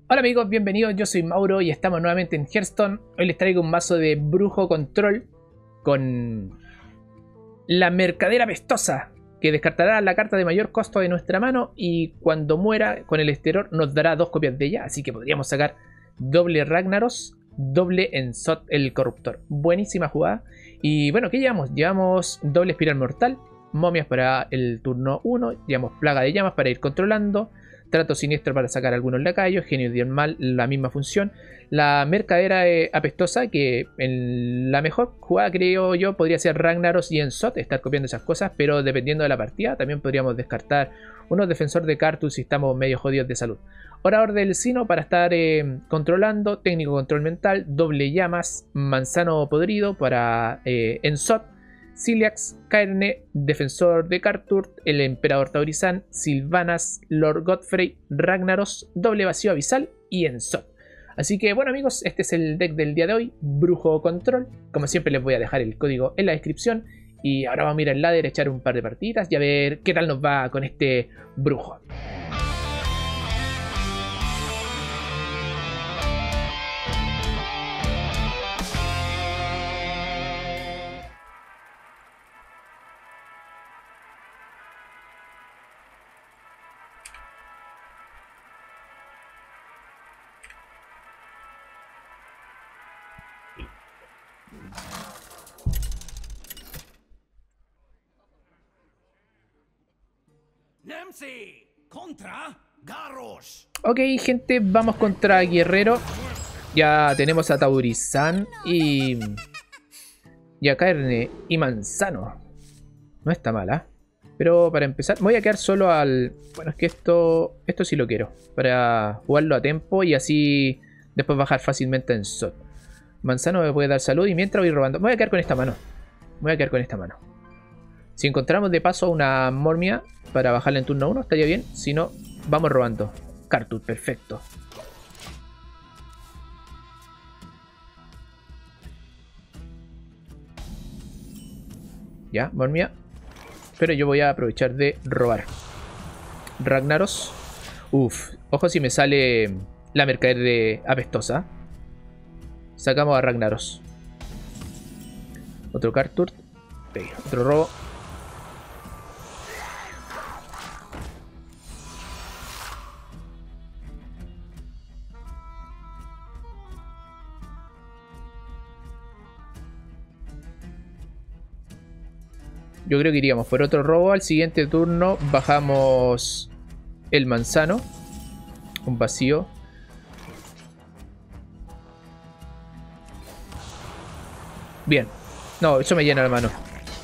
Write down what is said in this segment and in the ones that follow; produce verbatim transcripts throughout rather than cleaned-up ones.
Hola amigos, bienvenidos, yo soy Mauro y estamos nuevamente en Hearthstone. Hoy les traigo un mazo de Brujo Control con la Mercadera Apestosa, que descartará la carta de mayor costo de nuestra mano y cuando muera con el exterior nos dará dos copias de ella, así que podríamos sacar doble Ragnaros, doble Ensot el Corruptor. Buenísima jugada. Y bueno, ¿qué llevamos? Llevamos doble Espiral Mortal, momias para el turno uno, llevamos Plaga de Llamas para ir controlando, Trato Siniestro para sacar algunos lacayos, Genio del Mal, la misma función. La Mercadera eh, Apestosa, que en la mejor jugada creo yo podría ser Ragnaros y Ensot, estar copiando esas cosas, pero dependiendo de la partida también podríamos descartar unos Defensor de Cartus si estamos medio jodidos de salud. Orador del Sino para estar eh, controlando, Técnico Control Mental, Doble Llamas, Manzano Podrido para eh, Ensot, Ciliax, Caerne, Defensor de Cartur, el Emperador Taurizán, Sylvanas, Lord Godfrey, Ragnaros, Doble Vacío Abisal y Ensot. Así que bueno amigos, este es el deck del día de hoy, Brujo Control. Como siempre les voy a dejar el código en la descripción. Y ahora vamos a ir al ladder, a echar un par de partiditas y a ver qué tal nos va con este brujo. Contra Garrosh. Ok gente, vamos contra Guerrero. Ya tenemos a Taurizán y... y a Caerne y Manzano. No está mala. Pero para empezar, me voy a quedar solo al... Bueno, es que esto... Esto sí lo quiero. Para jugarlo a tiempo y así después bajar fácilmente en Ensot. Manzano me puede dar salud y mientras voy robando... Me voy a quedar con esta mano. Me voy a quedar con esta mano. Si encontramos de paso una Mormia para bajarla en turno uno, estaría bien. Si no, vamos robando. Cartur, perfecto. Ya, Mormia. Pero yo voy a aprovechar de robar. Ragnaros. Uf, ojo si me sale la Mercader de Apestosa. Sacamos a Ragnaros. Otro Cartur. Okay, otro robo. Yo creo que iríamos por otro robo. Al siguiente turno bajamos el manzano. Un vacío. Bien. No, eso me llena la mano.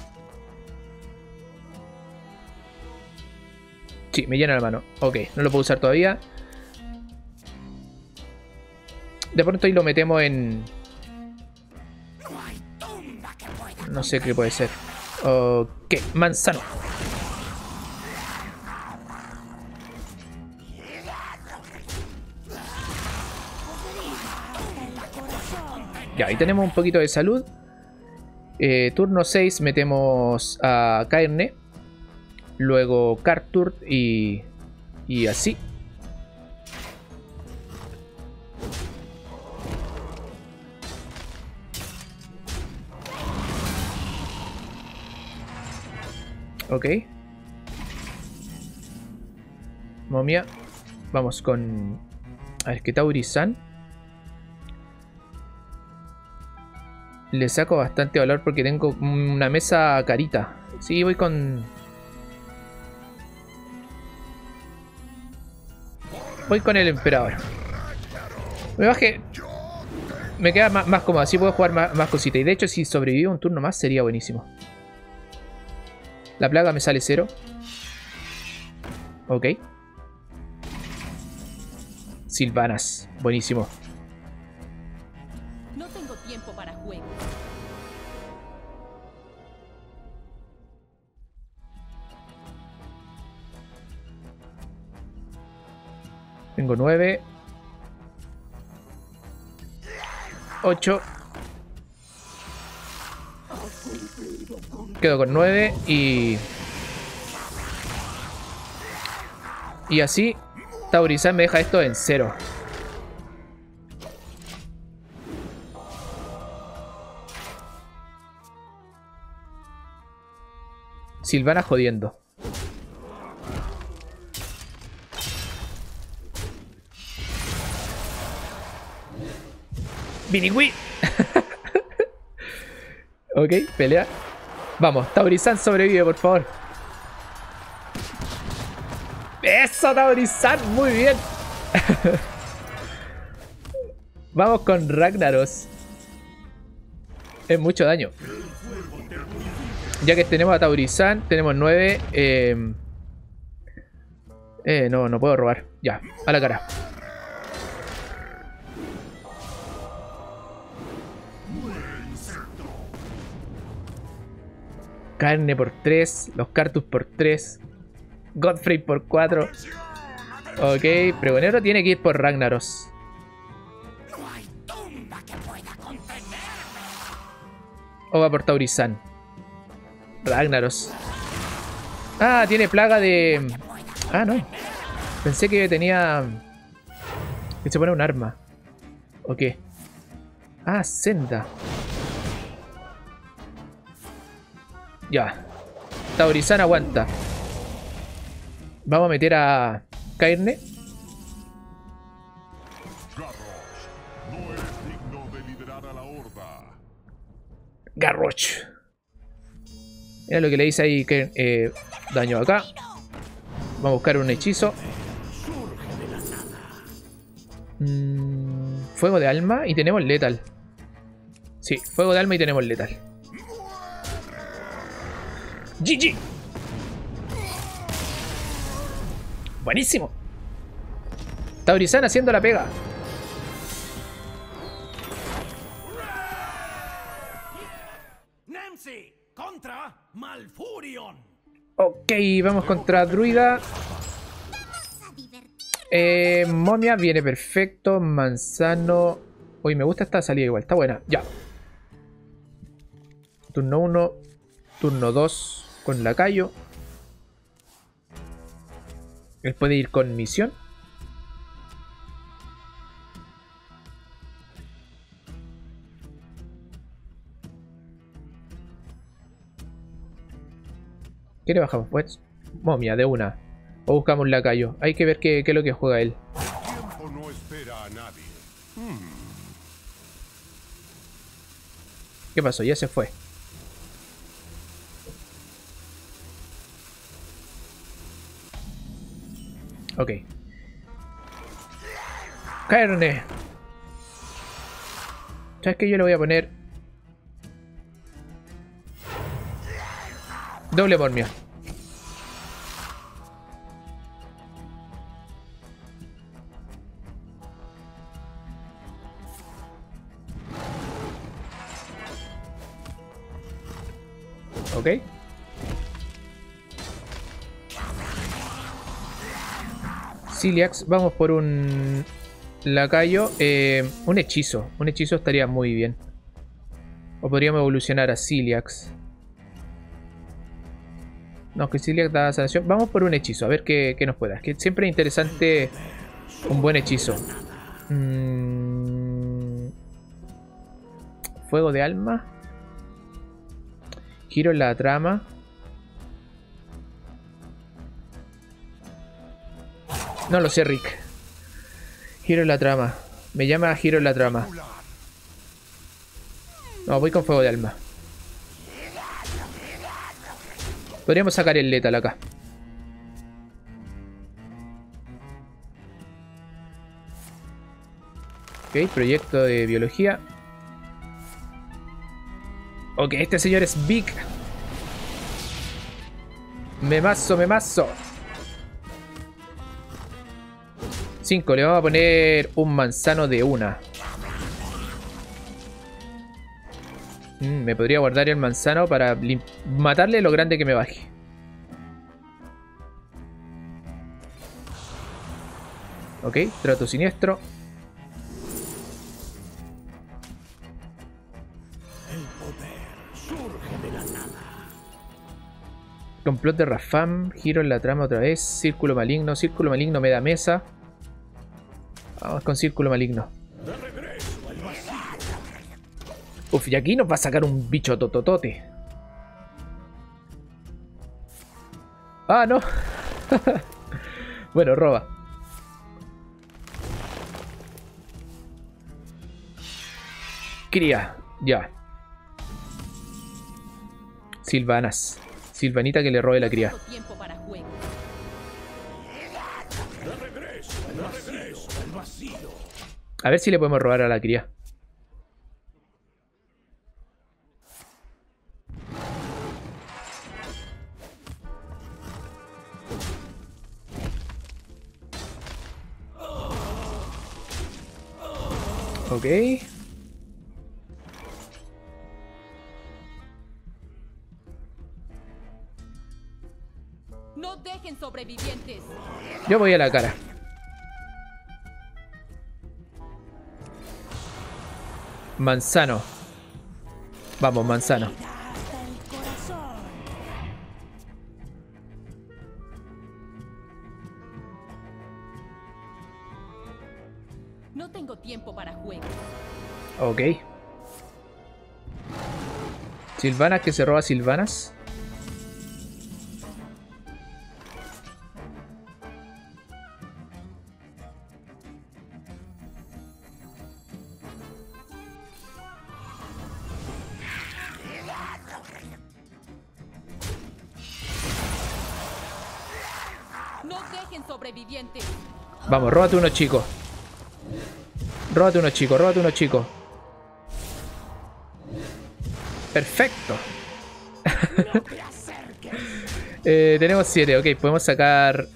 Sí, me llena la mano. Ok, no lo puedo usar todavía. De pronto ahí lo metemos en... No sé qué puede ser. Ok, manzano. Ya, ahí tenemos un poquito de salud. Eh, turno seis metemos a Caerne. Luego Cartur y, y así. Ok. Momia. Vamos con... A ver, que Taurizán. Le saco bastante valor porque tengo una mesa carita. Sí, voy con... Voy con el Emperador. Me bajé... Me queda más, más cómodo, así puedo jugar más, más cositas. Y de hecho si sobrevivo un turno más sería buenísimo. La plaga me sale cero. Ok. Sylvanas. Buenísimo. No tengo tiempo para juegos. Tengo nueve. ocho. Quedo con nueve y... Y así, Taurizán me deja esto en cero. Silvana jodiendo. Vinigui. Ok, pelea. Vamos, Tauri-san sobrevive, por favor. ¡Eso, Tauri-san! Muy bien. Vamos con Ragnaros. Es mucho daño. Ya que tenemos a Tauri-san, tenemos nueve. Eh, eh, no, no puedo robar. Ya, a la cara. Carne por tres, los Cartus por tres, Godfrey por cuatro. Ok, Pregonero tiene que ir por Ragnaros. O va por Tauri-san. Ragnaros. Ah, tiene plaga de... Ah, no. Pensé que tenía... Que se pone un arma. Ok. Ah, senda. Ya. Tauri-san aguanta. Vamos a meter a Cairne. Garrosh. Mira lo que le dice ahí que eh, daño acá. Vamos a buscar un hechizo. Mm, fuego de alma y tenemos letal. Sí, fuego de alma y tenemos letal. G G. Buenísimo. Tauri-san haciendo la pega. Nemsi contra Malfurion. Ok, vamos contra Druida. Eh, momia viene perfecto. Manzano. Uy, me gusta esta salida igual. Está buena. Ya. Turno uno. Turno dos. Con lacayo. Él puede ir con misión. ¿Qué le bajamos? Pues momia de una. O buscamos lacayo. Hay que ver qué, qué es lo que juega él. El tiempo no espera a nadie. Hmm. ¿Qué pasó? Ya se fue. Ok. Carne. ¿Sabes qué? Yo le voy a poner doble mormia. Ok. Ciliax, vamos por un lacayo. Eh, un hechizo. Un hechizo estaría muy bien. O podríamos evolucionar a Ciliax. No, que Ciliax da sanación. Vamos por un hechizo, a ver qué, qué nos pueda. Es que siempre es interesante un buen hechizo. Mm... Fuego de alma. Giro en la trama. No lo sé, Rick. Giro en la trama. Me llama Giro en la trama. No, voy con fuego de alma. Podríamos sacar el letal acá. Ok, proyecto de biología. Ok, este señor es big. Me mazo, me mazo. cinco, le vamos a poner un manzano de una. Mm, me podría guardar el manzano para matarle lo grande que me baje. Ok, trato siniestro. El poder surge de la nada. Complot de Rafam. Giro en la trama otra vez. Círculo maligno. Círculo maligno me da mesa. Vamos con círculo maligno. Uf, y aquí nos va a sacar un bicho tototote. Ah, no. Bueno, roba. Cría. Ya. Silvanas. Silvanita que le robe la cría. A ver si le podemos robar a la cría. Ok. No dejen sobrevivientes. Yo voy a la cara. Manzano. Vamos, manzano. No tengo tiempo para juegos. Ok. Silvanas que se roba Silvanas. No dejen sobrevivientes. Vamos, róbate uno chico. Róbate uno chico, róbate uno chico. Perfecto. eh, tenemos siete, ok, podemos sacar...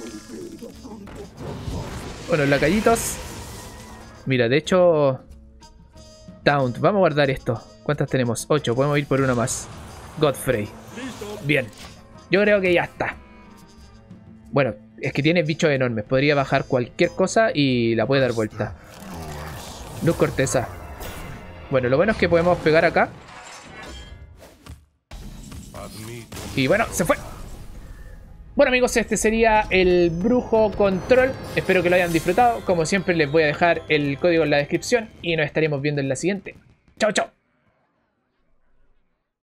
Bueno, lacallitos. Mira, de hecho... Taunt, vamos a guardar esto. ¿Cuántas tenemos? ocho, podemos ir por uno más. Godfrey. Bien. Yo creo que ya está. Bueno, es que tiene bichos enormes. Podría bajar cualquier cosa y la puede dar vuelta. Luz corteza. Bueno, lo bueno es que podemos pegar acá. Y bueno, se fue. Bueno amigos, este sería el brujo control. Espero que lo hayan disfrutado. Como siempre les voy a dejar el código en la descripción. Y nos estaremos viendo en la siguiente. Chao, chao.